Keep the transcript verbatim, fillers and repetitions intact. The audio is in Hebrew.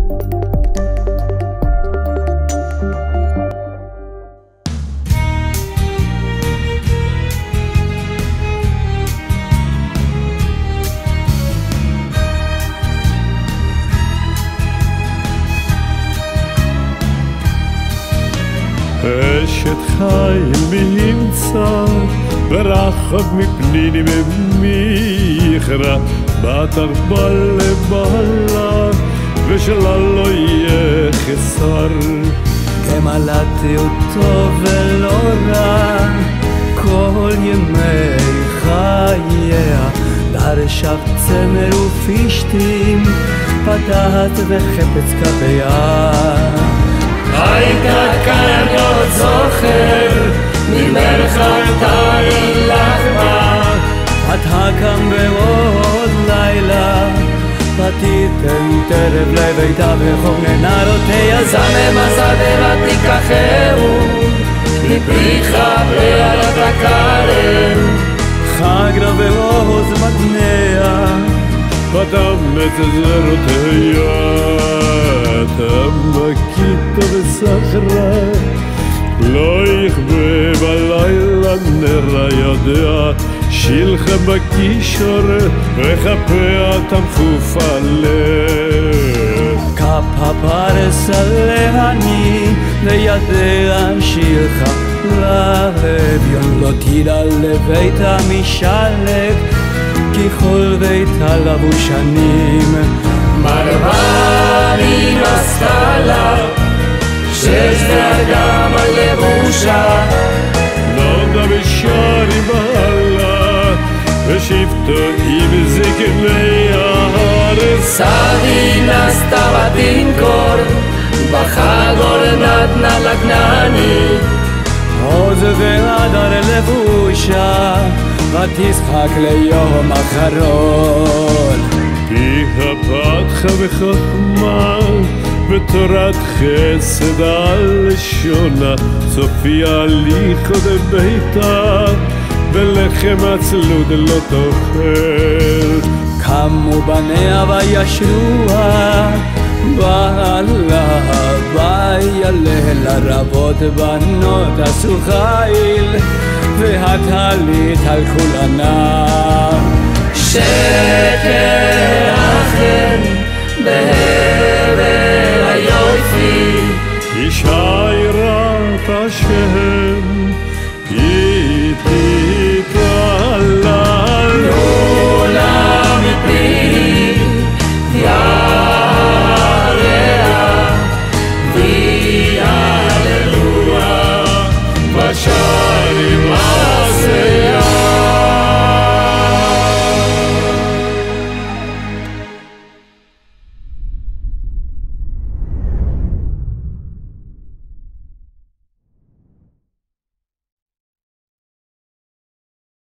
אשת חיל מימצא ברחב מפניני ומיכרה בת ארבע לבעלה ושלה לא יהיה חסר כמלאתי אותו ולא רע כל ימי חייה דרשת צמר ופשתים פתחת וחפץ כפיה הייתה כאן עוד זוכר ממרחתה לחמה פתחה כאן בעוד לילה פתיתן טרף לביתה וחום נערותיה זמם הזדרה תיקחהו מפריחה בעלת הכרם חגרה בעוז מתניה פתם את זרותיה תמכית בסחרה לא יכבה בלילה נרה יודע שילך בקישור וחפה תמחוף הלב כפה פרס עלני וידע שילך לאביון לא תירא לביתה משלג ככל ביתה לבושנים מרבני עשתה לה שש ואגם על לבושה נולדה בשערי בעלה ושבטו עם זקני הארץ סבי נסתה ותמכור בחגור נתנה לכנעני עוז והדר לבושה ותשחק ליום אחרון פיה פתחה וחכמה ותורת חסד על לשונה סופיה הליכו דביתה ולחם עצלות לא תאכל קמו בניה וישרוה בעלה וילל רבות בנות עשו חיל והטלית על כולנה שקר אחר